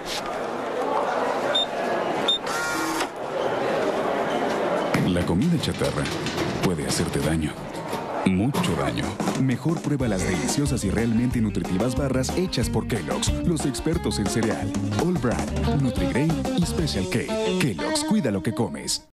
La comida chatarra puede hacerte daño. Mucho daño. Mejor prueba las deliciosas y realmente nutritivas barras hechas por Kellogg's, los expertos en cereal. All Bran, Nutri-Grain y Special K. Kellogg's, cuida lo que comes.